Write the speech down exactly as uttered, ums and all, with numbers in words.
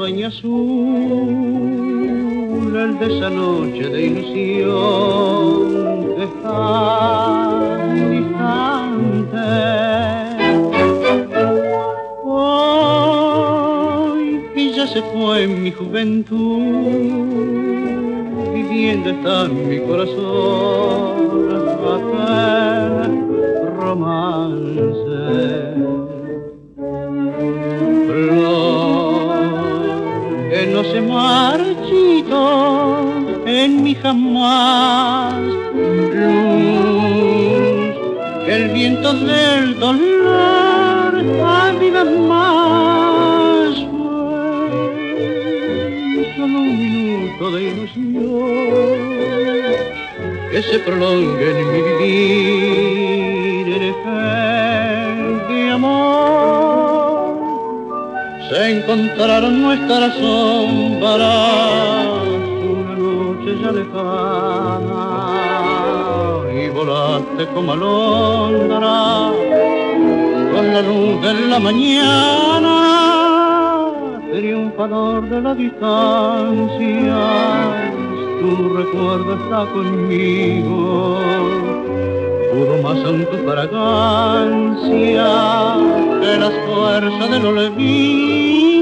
sueño azul, el de esa noche de ilusión que está distante. Hoy y ya se fue mi juventud, viviendo está en mi corazón aquel romance. Que no se marchito en mi jamás, luz que el viento del dolor aviva más. Fue solo un minuto de ilusión que se prolongue en mi vivir en de amor. Se encontraron nuestras sombras una noche ya lejana y volaste como alondra con la luz de la mañana, triunfador de la distancia. Tu recuerdo está conmigo, pudo más aún tu fragancia que las fuerzas del olvido.